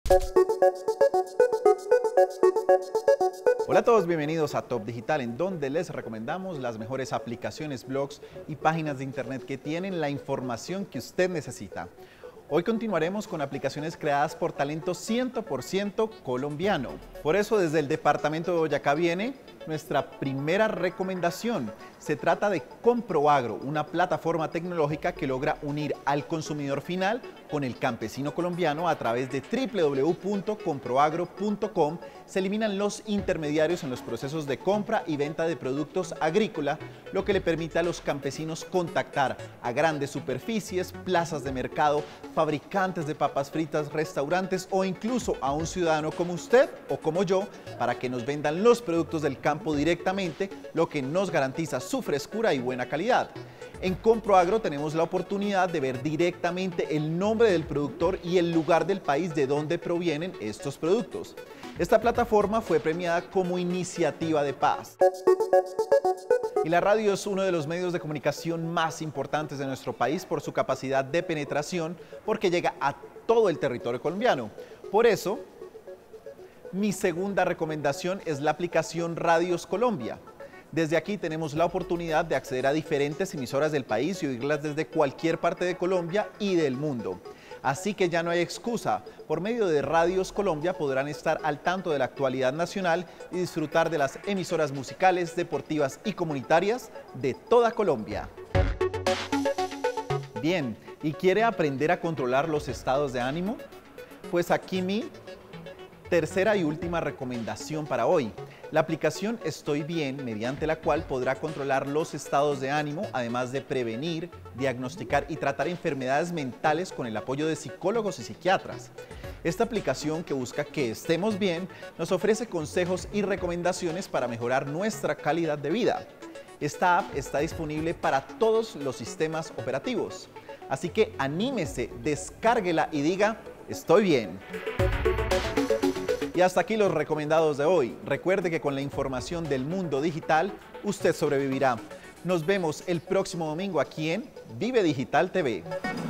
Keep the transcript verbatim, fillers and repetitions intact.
Hola a todos, bienvenidos a Top Digital, en donde les recomendamos las mejores aplicaciones, blogs y páginas de internet que tienen la información que usted necesita. Hoy continuaremos con aplicaciones creadas por talento cien por ciento colombiano. Por eso, desde el departamento de Boyacá viene nuestra primera recomendación. Se trata de Comproagro, una plataforma tecnológica que logra unir al consumidor final con el campesino colombiano a través de w w w punto comproagro punto com. Se eliminan los intermediarios en los procesos de compra y venta de productos agrícolas, lo que le permite a los campesinos contactar a grandes superficies, plazas de mercado, fabricantes de papas fritas, restaurantes o incluso a un ciudadano como usted o como yo para que nos vendan los productos del campo directamente, lo que nos garantiza su frescura y buena calidad. En Comproagro tenemos la oportunidad de ver directamente el nombre del productor y el lugar del país de donde provienen estos productos. Esta plataforma fue premiada como iniciativa de paz. Y la radio es uno de los medios de comunicación más importantes de nuestro país por su capacidad de penetración, porque llega a todo el territorio colombiano. Por eso, mi segunda recomendación es la aplicación Radios Colombia. Desde aquí tenemos la oportunidad de acceder a diferentes emisoras del país y oírlas desde cualquier parte de Colombia y del mundo. Así que ya no hay excusa. Por medio de Radios Colombia podrán estar al tanto de la actualidad nacional y disfrutar de las emisoras musicales, deportivas y comunitarias de toda Colombia. Bien, ¿y quiere aprender a controlar los estados de ánimo? Pues aquí mi tercera y última recomendación para hoy. La aplicación Estoy Bien, mediante la cual podrá controlar los estados de ánimo, además de prevenir, diagnosticar y tratar enfermedades mentales con el apoyo de psicólogos y psiquiatras. Esta aplicación, que busca que estemos bien, nos ofrece consejos y recomendaciones para mejorar nuestra calidad de vida. Esta app está disponible para todos los sistemas operativos. Así que anímese, descárguela y diga, estoy bien. Y hasta aquí los recomendados de hoy. Recuerde que con la información del mundo digital, usted sobrevivirá. Nos vemos el próximo domingo aquí en Vive Digital T V.